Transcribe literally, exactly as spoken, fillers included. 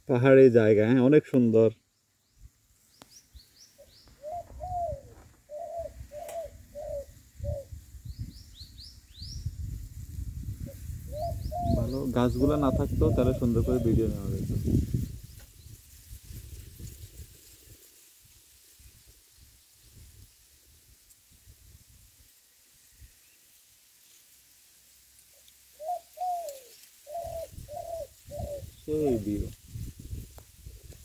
পাহাড়ি জায়গা, হ্যাঁ অনেক সুন্দর। ভালো গাছগুলো না থাকতো তাহলে সুন্দর করে ভিডিও নেওয়া যেত। সেই ভিউ।